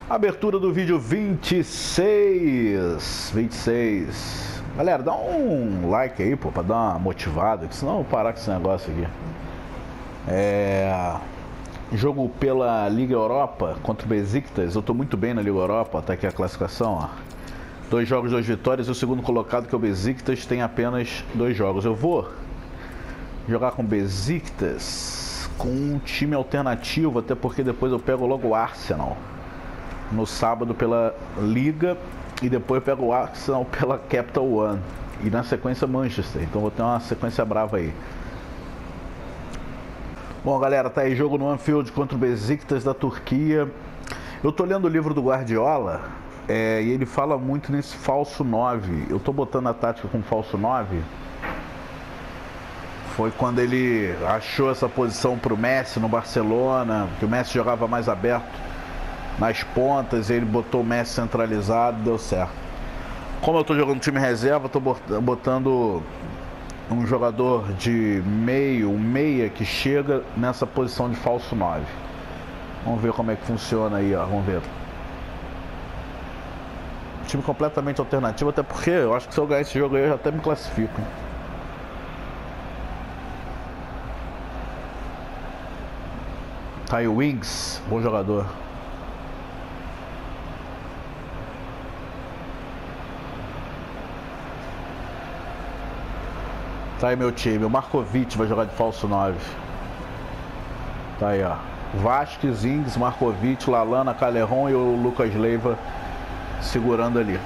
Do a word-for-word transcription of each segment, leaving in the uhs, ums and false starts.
Abertura do vídeo vinte e seis. vinte e seis. Galera, dá um like aí, pô, pra dar uma motivada, que senão eu vou parar com esse negócio aqui. É... Jogo pela Liga Europa contra o Besiktas. Eu tô muito bem na Liga Europa, tá aqui a classificação, ó. Dois jogos, duas vitórias. E o segundo colocado, que é o Besiktas, tem apenas dois jogos. Eu vou jogar com o Besiktas com um time alternativo, até porque depois eu pego logo o Arsenal no sábado pela Liga e depois eu pego o Arsenal pela Capital One e na sequência Manchester. Então vou ter uma sequência brava aí. Bom, galera, tá aí jogo no Anfield contra o Besiktas da Turquia. Eu tô lendo o livro do Guardiola é, e ele fala muito nesse falso nove. Eu tô botando a tática com falso nove. Foi quando ele achou essa posição pro Messi no Barcelona, que o Messi jogava mais aberto nas pontas, e ele botou o Messi centralizado, deu certo. Como eu tô jogando time reserva, tô botando um jogador de meio, um meia que chega nessa posição de falso nove. Vamos ver como é que funciona aí, ó. Vamos ver. Time completamente alternativo, até porque eu acho que se eu ganhar esse jogo aí eu já até me classifico. Tá aí o Wings, bom jogador. Tá aí meu time, o Markovic vai jogar de falso nove. Tá aí, ó. Vasquez, Ings, Markovic, Lallana, Callejon e o Lucas Leiva segurando ali.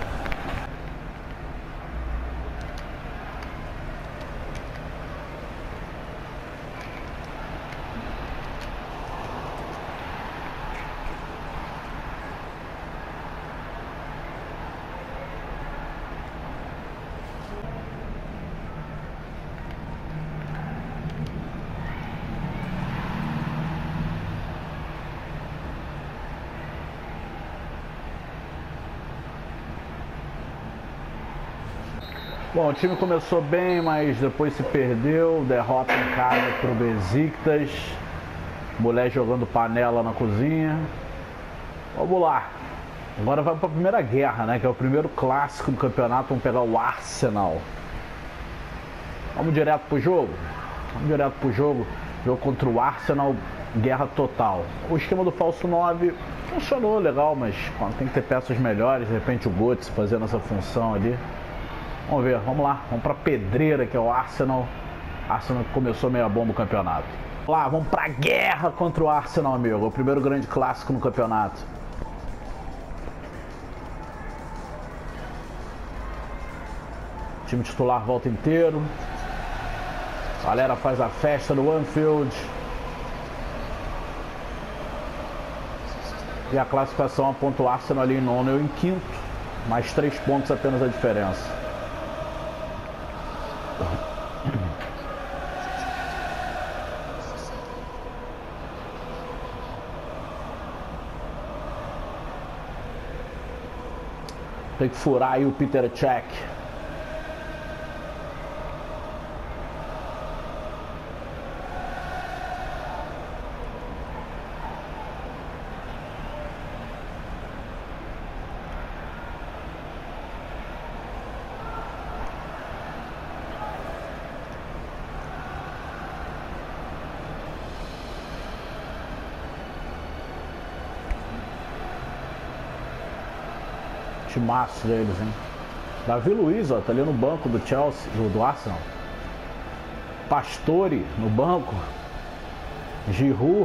Bom, o time começou bem, mas depois se perdeu. Derrota em casa pro Besiktas. Mulher jogando panela na cozinha. Vamos lá. Agora vai para a primeira guerra, né? Que é o primeiro clássico do campeonato. Vamos pegar o Arsenal. Vamos direto pro jogo? Vamos direto pro jogo. Jogo contra o Arsenal. Guerra total. O esquema do falso nove funcionou legal, mas quando tem que ter peças melhores, de repente o Götze fazendo essa função ali. Vamos ver, vamos lá, vamos pra pedreira, que é o Arsenal. Arsenal que começou meio a bomba o campeonato. Vamos lá, vamos pra guerra contra o Arsenal, amigo. O primeiro grande clássico no campeonato. O time titular volta inteiro. A galera faz a festa no Anfield. E a classificação aponta o Arsenal ali em nono e eu em quinto. Mais três pontos apenas a diferença. Tem que furar aí o Peter Cech. Timaço deles, hein? Davi Luiz, ó, tá ali no banco do Chelsea, do, do Arsenal. Pastore no banco. Giroud.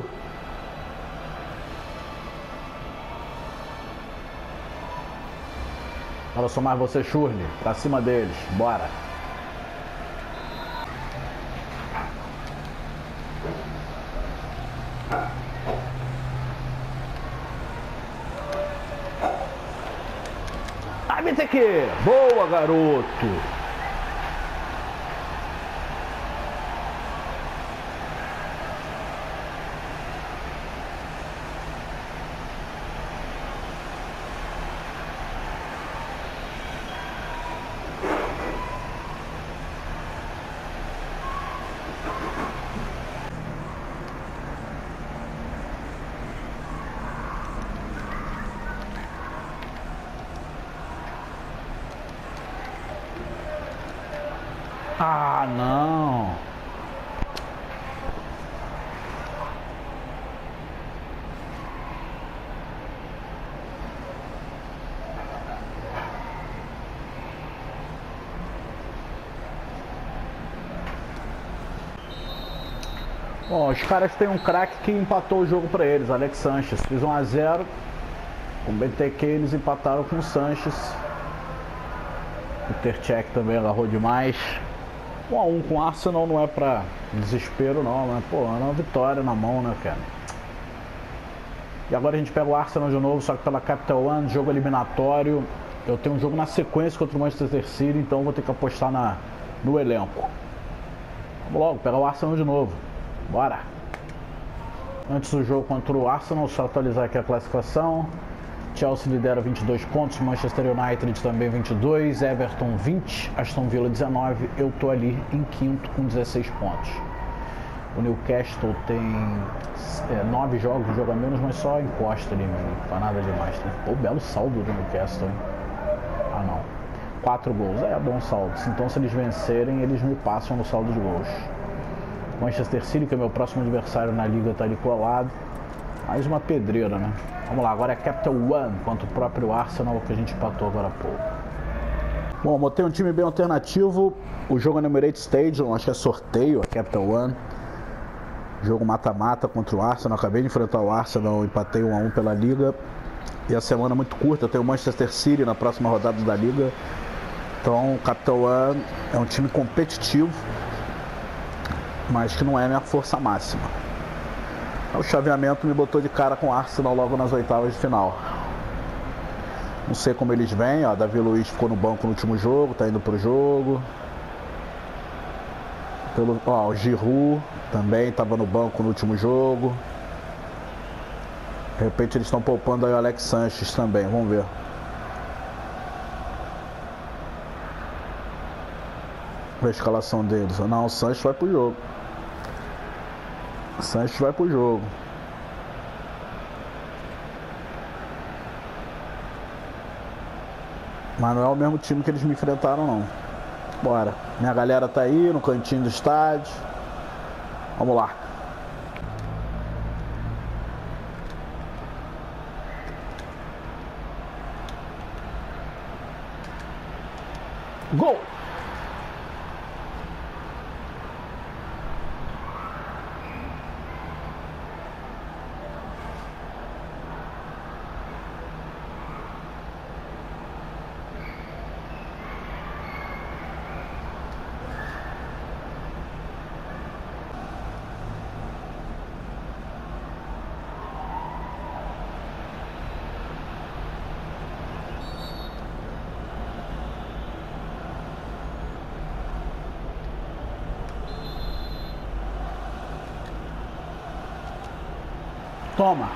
Olha só mais você, Schürrle. Pra cima deles. Bora. Aqui. Boa, garoto. Ah, não. Bom, os caras têm um craque que empatou o jogo pra eles, Alex Sanches. Fiz um a zero. Com o B T Q eles empataram com o Sanches. O Terchek também agarrou demais. um a um com o Arsenal não é pra desespero não, mas pô, é uma vitória na mão, né, cara? E agora a gente pega o Arsenal de novo, só que pela Capital One, jogo eliminatório. Eu tenho um jogo na sequência contra o Manchester City, então vou ter que apostar na, no elenco. Vamos logo, pegar o Arsenal de novo. Bora! Antes do jogo contra o Arsenal, só atualizar aqui a classificação. Chelsea lidera vinte e dois pontos, Manchester United também vinte e dois, Everton vinte, Aston Villa dezenove, eu tô ali em quinto com dezesseis pontos. O Newcastle tem é, nove jogos, joga menos, mas só encosta ali, não faz nada demais. Pô, belo saldo do Newcastle, hein? Ah não, quatro gols, é bom saldo, então se eles vencerem, eles me passam no saldo de gols. Manchester City, que é meu próximo adversário na liga, tá ali colado. Mais uma pedreira, né? Vamos lá, agora é Capital One contra o próprio Arsenal, que a gente empatou agora há pouco. Bom, botei um time bem alternativo. O jogo é no Emirates Stadium, acho que é sorteio, a Capital One. Jogo mata-mata contra o Arsenal. Acabei de enfrentar o Arsenal, empatei um a um pela liga. E a semana é muito curta, tem o Manchester City na próxima rodada da liga. Então, o Capital One é um time competitivo, mas que não é a minha força máxima. O chaveamento me botou de cara com o Arsenal logo nas oitavas de final. Não sei como eles vêm, ó, Davi Luiz ficou no banco no último jogo, tá indo pro jogo. Pelo, ó, o Giroud também estava no banco no último jogo. De repente eles estão poupando aí o Alex Sanches também, vamos ver. A escalação deles. Não, o Sanches vai pro jogo. O Sanches vai pro jogo. Mas não é o mesmo time que eles me enfrentaram, não. Bora. Minha galera tá aí no cantinho do estádio. Vamos lá. Gol! Toma.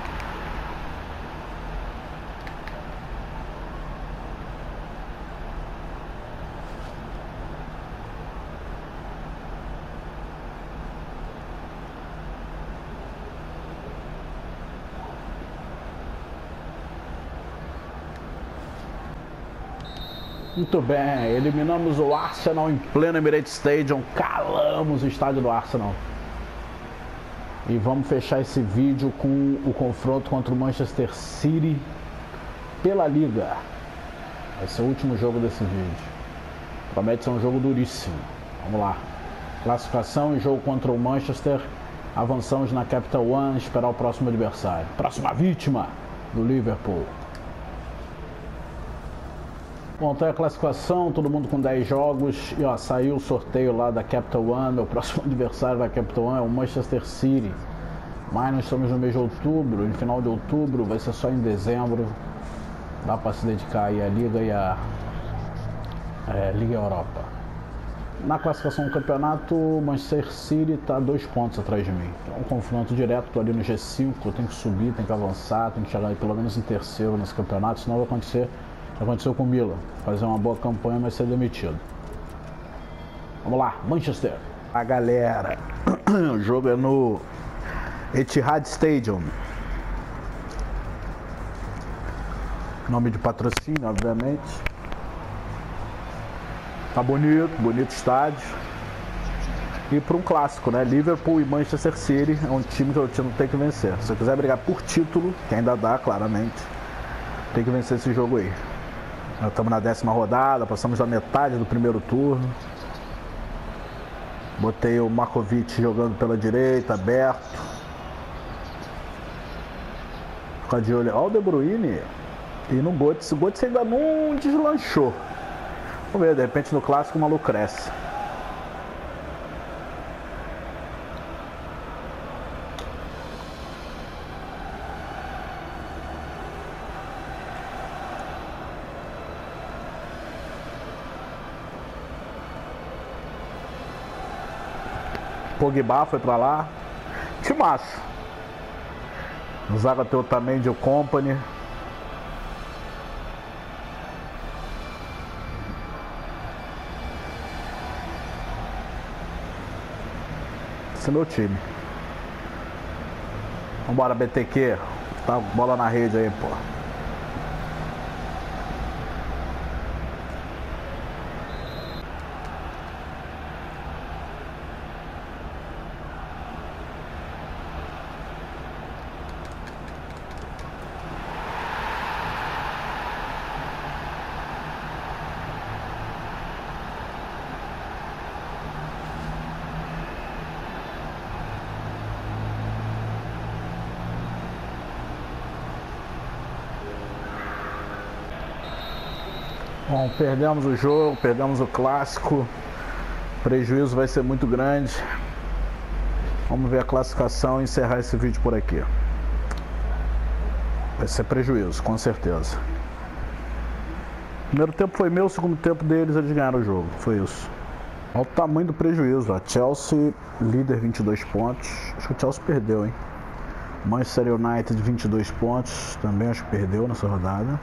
Muito bem, eliminamos o Arsenal em pleno Emirates Stadium, calamos o estádio do Arsenal. E vamos fechar esse vídeo com o confronto contra o Manchester City pela Liga. Vai ser o último jogo desse vídeo. Promete ser um jogo duríssimo. Vamos lá. Classificação e jogo contra o Manchester. Avançamos na Capital One, esperar o próximo adversário. Próxima vítima do Liverpool. Bom, então é a classificação, todo mundo com dez jogos. E ó, saiu o sorteio lá da Capital One. Meu próximo adversário da Capital One é o Manchester City. Mas nós estamos no mês de outubro, no final de outubro, vai ser só em dezembro. Dá para se dedicar aí à Liga e à é, Liga Europa. Na classificação do campeonato, o Manchester City está dois pontos atrás de mim. Então, um confronto direto, estou ali no G cinco, eu tenho que subir, tenho que avançar, tenho que chegar aí pelo menos em terceiro nesse campeonato, senão vai acontecer. Aconteceu com o Milan, fazer uma boa campanha, mas ser demitido. Vamos lá, Manchester. A galera, o jogo é no Etihad Stadium. Nome de patrocínio, obviamente. Tá bonito, bonito estádio. e para um clássico, né? Liverpool e Manchester City é um time que o time tem que vencer. Se você quiser brigar por título, que ainda dá, claramente, tem que vencer esse jogo aí. Nós estamos na décima rodada, passamos da metade do primeiro turno. Botei o Markovic jogando pela direita, aberto. Fica de olho. Olha o De Bruyne. E no Götze. O Götze ainda não deslanchou. Vamos ver, de repente no clássico o maluco cresce. Pogba foi pra lá. Timaço. Zaga teu também de Company. Esse é meu time. Vambora, B T Q. Tá bola na rede aí, pô. Bom, perdemos o jogo, perdemos o clássico. O prejuízo vai ser muito grande. Vamos ver a classificação e encerrar esse vídeo por aqui. Vai ser prejuízo, com certeza. Primeiro tempo foi meu, segundo tempo deles, eles ganharam o jogo. Foi isso. Olha o tamanho do prejuízo. A Chelsea, líder, vinte e dois pontos. Acho que o Chelsea perdeu, hein? Manchester United, vinte e dois pontos. Também acho que perdeu nessa rodada.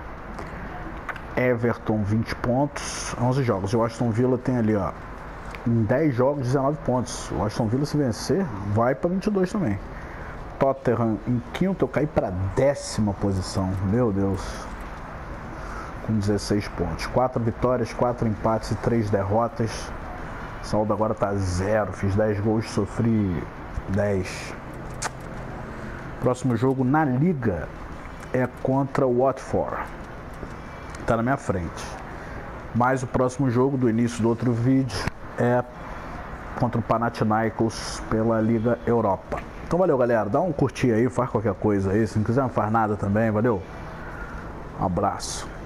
Everton, vinte pontos, onze jogos. E o Aston Villa tem ali, ó, em dez jogos, dezenove pontos. O Aston Villa, se vencer, vai para vinte e dois também. Tottenham em quinto, eu caí para décima posição. Meu Deus. Com dezesseis pontos. quatro vitórias, quatro empates e três derrotas. O saldo agora tá zero. Fiz dez gols, sofri dez. Próximo jogo na Liga é contra o Watford. Tá na minha frente. Mas o próximo jogo do início do outro vídeo é contra o Panathinaikos pela Liga Europa. Então valeu, galera, dá um curtir aí, faz qualquer coisa aí, se não quiser não faz nada também, valeu, um abraço.